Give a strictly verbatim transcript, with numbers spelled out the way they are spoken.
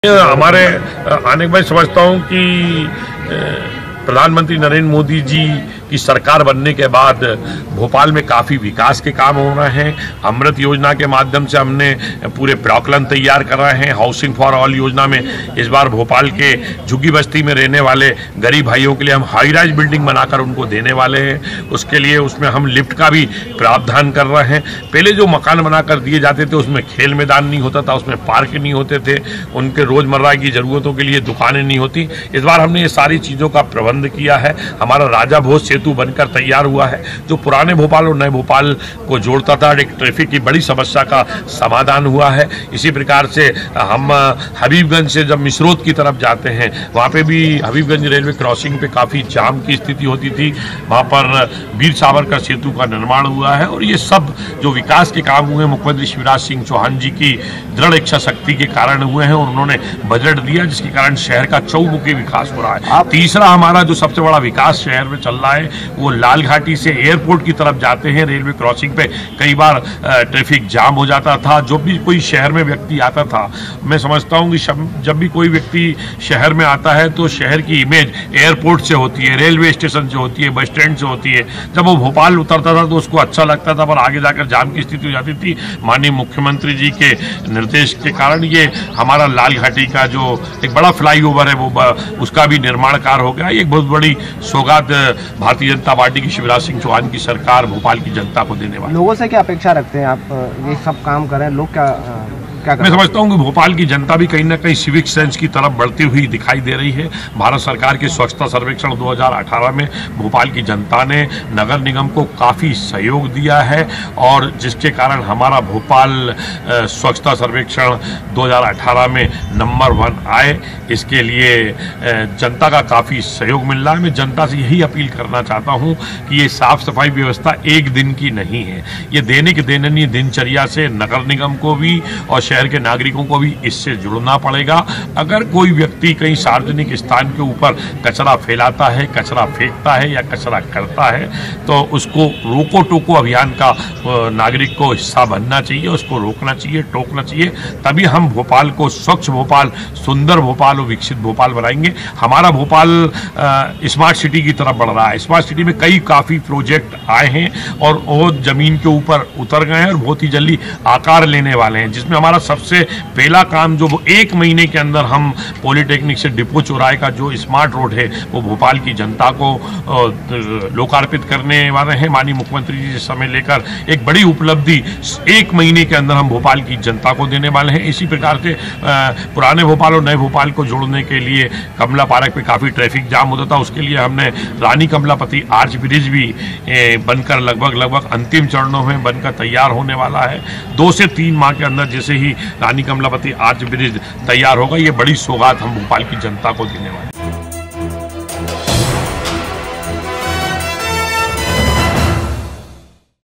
हमारे आने के बाद समझता हूं कि प्रधानमंत्री नरेंद्र मोदी जी की सरकार बनने के बाद भोपाल में काफ़ी विकास के काम हो रहे हैं। अमृत योजना के माध्यम से हमने पूरे प्रॉक्लन तैयार कर रहे हैं। हाउसिंग फॉर ऑल योजना में इस बार भोपाल के झुग्गी बस्ती में रहने वाले गरीब भाइयों के लिए हम हाई राइज बिल्डिंग बनाकर उनको देने वाले हैं। उसके लिए उसमें हम लिफ्ट का भी प्रावधान कर रहे हैं। पहले जो मकान बनाकर दिए जाते थे उसमें खेल मैदान नहीं होता था, उसमें पार्क नहीं होते थे, उनके रोज़मर्रा की ज़रूरतों के लिए दुकानें नहीं होती। इस बार हमने ये सारी चीज़ों का प्रबंध किया है। हमारा राजा भोज सेतु बनकर तैयार हुआ है जो पुराने भोपाल और नए भोपाल को जोड़ता था। एक ट्रैफिक की बड़ी समस्या का समाधान हुआ है। इसी प्रकार से हम हबीबगंज से जब मिसरोद की तरफ जाते हैं वहाँ पे भी हबीबगंज रेलवे क्रॉसिंग पे काफ़ी जाम की स्थिति होती थी, वहाँ पर वीर सावरकर सेतु का निर्माण हुआ है। और ये सब जो विकास के काम हुए मुख्यमंत्री शिवराज सिंह चौहान जी की दृढ़ इच्छा शक्ति के कारण हुए हैं और उन्होंने बजट दिया जिसके कारण शहर का चौमुखी विकास हो रहा है। तीसरा हमारा जो सबसे बड़ा विकास शहर में चल रहा है वो लाल घाटी से एयरपोर्ट की तरफ जाते हैं रेलवे क्रॉसिंग पे कई बार ट्रैफिक जाम हो जाता था। जो भी कोई शहर में व्यक्ति आता था, मैं समझता हूँ कि जब भी कोई व्यक्ति शहर में आता है तो शहर की इमेज एयरपोर्ट से होती है, रेलवे स्टेशन से होती है, बस स्टैंड से होती है। जब वो भोपाल उतरता था तो उसको अच्छा लगता था, पर आगे जाकर जाम की स्थिति हो जाती थी। माननीय मुख्यमंत्री जी के निर्देश के कारण ये हमारा लाल घाटी का जो एक बड़ा फ्लाईओवर है वो उसका भी निर्माण कार्य हो गया। एक बहुत बड़ी सौगात भारतीय जनता पार्टी की शिवराज सिंह चौहान की सरकार भोपाल की जनता को देने वाली। लोगों से क्या अपेक्षा रखते हैं आप? ये सब काम करें, लोग क्या क्या मैं समझता हूं कि भोपाल की जनता भी कहीं ना कहीं सिविक सेंस की तरफ बढ़ती हुई दिखाई दे रही है। भारत सरकार के स्वच्छता सर्वेक्षण दो हज़ार अठारह में भोपाल की जनता ने नगर निगम को काफ़ी सहयोग दिया है और जिसके कारण हमारा भोपाल स्वच्छता सर्वेक्षण दो हज़ार अठारह में नंबर वन आए। इसके लिए जनता का काफ़ी सहयोग मिल रहा है। मैं जनता से यही अपील करना चाहता हूँ कि ये साफ सफाई व्यवस्था एक दिन की नहीं है, ये दैनिक दैनंदिन दिनचर्या से नगर निगम को भी और शहर के नागरिकों को भी इससे जुड़ना पड़ेगा। अगर कोई व्यक्ति कहीं सार्वजनिक स्थान के ऊपर कचरा फैलाता है, कचरा फेंकता है या कचरा करता है तो उसको रोको टोको अभियान का नागरिक को हिस्सा बनना चाहिए, उसको रोकना चाहिए, टोकना चाहिए। तभी हम भोपाल को स्वच्छ भोपाल, सुंदर भोपाल और विकसित भोपाल बनाएंगे। हमारा भोपाल स्मार्ट सिटी की तरफ बढ़ रहा है। स्मार्ट सिटी में कई काफ़ी प्रोजेक्ट आए हैं और वो जमीन के ऊपर उतर गए हैं और बहुत ही जल्दी आकार लेने वाले हैं, जिसमें हमारा सबसे पहला काम जो वो एक महीने के अंदर हम पॉलिटेक्निक से डिपो चौराहे का जो स्मार्ट रोड है वो भोपाल की जनता को लोकार्पित करने वाले हैं। माननीय मुख्यमंत्री जी इस समय लेकर एक बड़ी उपलब्धि एक महीने के अंदर हम भोपाल की जनता को देने वाले हैं। इसी प्रकार से पुराने भोपाल और नए भोपाल को जोड़ने के लिए कमला पार्क पे काफ़ी ट्रैफिक जाम होता था, उसके लिए हमने रानी कमलापति आर्च ब्रिज भी बनकर लगभग लगभग अंतिम चरणों में बनकर तैयार होने वाला है। दो से तीन माह के अंदर जैसे ही रानी कमलापति आर्च ब्रिज तैयार होगा, ये बड़ी सौगात हम भोपाल की जनता को देने वाले हैं।